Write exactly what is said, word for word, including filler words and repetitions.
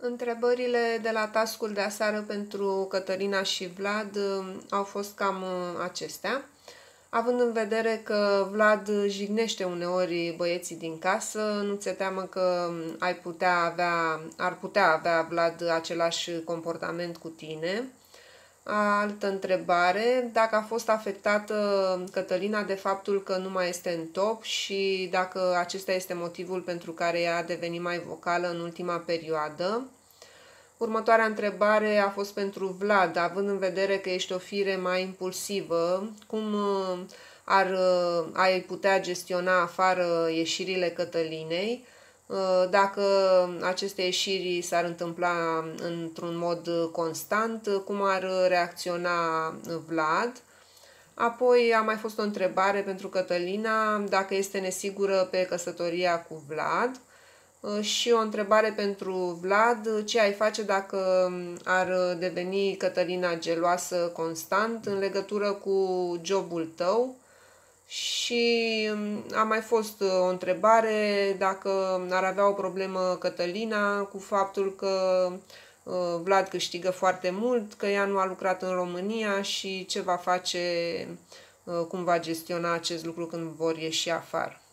Întrebările de la task-ul de aseară pentru Cătălina și Vlad au fost cam acestea. Având în vedere că Vlad jignește uneori băieții din casă, nu ți-e teamă că ai putea avea, ar putea avea Vlad același comportament cu tine? Altă întrebare, dacă a fost afectată Cătălina de faptul că nu mai este în top și dacă acesta este motivul pentru care ea a devenit mai vocală în ultima perioadă. Următoarea întrebare a fost pentru Vlad, având în vedere că ești o fire mai impulsivă, cum ar, ai putea gestiona afară ieșirile Cătălinei? Dacă aceste ieșiri s-ar întâmpla într-un mod constant, cum ar reacționa Vlad? Apoi a mai fost o întrebare pentru Cătălina, dacă este nesigură pe căsătoria cu Vlad. Și o întrebare pentru Vlad, ce ai face dacă ar deveni Cătălina geloasă constant în legătură cu jobul tău? Și a mai fost o întrebare dacă ar avea o problemă Cătălina cu faptul că Vlad câștigă foarte mult, că ea nu a lucrat în România și ce va face, cum va gestiona acest lucru când vor ieși afară.